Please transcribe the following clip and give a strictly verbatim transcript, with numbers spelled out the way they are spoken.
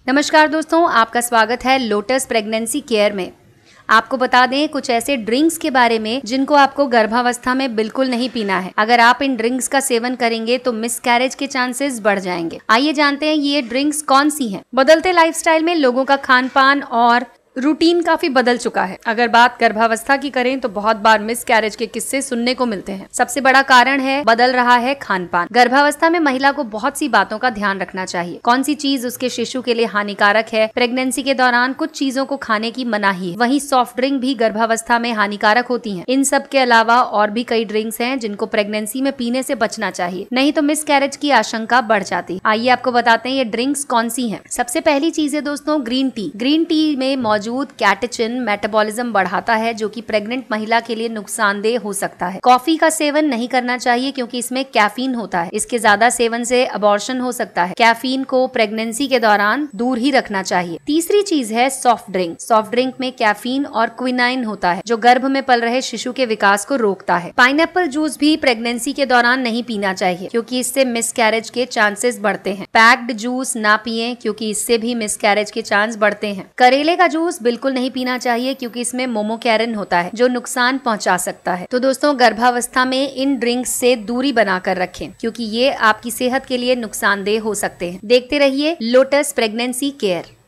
नमस्कार दोस्तों, आपका स्वागत है लोटस प्रेगनेंसी केयर में। आपको बता दें कुछ ऐसे ड्रिंक्स के बारे में जिनको आपको गर्भावस्था में बिल्कुल नहीं पीना है। अगर आप इन ड्रिंक्स का सेवन करेंगे तो मिसकैरेज के चांसेस बढ़ जाएंगे। आइए जानते हैं ये ड्रिंक्स कौन सी हैं। बदलते लाइफस्टाइल में लोगों का खान पान और रूटीन काफी बदल चुका है। अगर बात गर्भावस्था की करें तो बहुत बार मिसकैरेज के किस्से सुनने को मिलते हैं। सबसे बड़ा कारण है बदल रहा है खान पान। गर्भावस्था में महिला को बहुत सी बातों का ध्यान रखना चाहिए। कौन सी चीज उसके शिशु के लिए हानिकारक है। प्रेगनेंसी के दौरान कुछ चीजों को खाने की मनाही है। वहीं सॉफ्ट ड्रिंक भी गर्भावस्था में हानिकारक होती है। इन सब के अलावा और भी कई ड्रिंक्स हैं जिनको प्रेगनेंसी में पीने से बचना चाहिए, नहीं तो मिसकैरेज की आशंका बढ़ जाती है। आइए आपको बताते हैं ये ड्रिंक्स कौन सी हैं। सबसे पहली चीज है दोस्तों ग्रीन टी। ग्रीन टी में मौजूद कैटेचिन मेटाबॉलिज्म बढ़ाता है जो कि प्रेग्नेंट महिला के लिए नुकसानदेह हो सकता है। कॉफी का सेवन नहीं करना चाहिए क्योंकि इसमें कैफीन होता है। इसके ज्यादा सेवन से अबॉर्शन हो सकता है। कैफीन को प्रेगनेंसी के दौरान दूर ही रखना चाहिए। तीसरी चीज है सॉफ्ट ड्रिंक। सॉफ्ट ड्रिंक में कैफीन और क्विनाइन होता है जो गर्भ में पल रहे शिशु के विकास को रोकता है। पाइनएप्पल जूस भी प्रेगनेंसी के दौरान नहीं पीना चाहिए क्योंकि इससे मिसकैरेज के चांसेस बढ़ते हैं। पैक्ड जूस ना पिए क्योंकि इससे भी मिसकैरेज के चांस बढ़ते हैं। करेले का जूस बिल्कुल नहीं पीना चाहिए क्योंकि इसमें मोमोकैरिन होता है जो नुकसान पहुंचा सकता है। तो दोस्तों गर्भावस्था में इन ड्रिंक्स से दूरी बनाकर रखें क्योंकि ये आपकी सेहत के लिए नुकसानदेह हो सकते हैं। देखते रहिए लोटस प्रेगनेंसी केयर।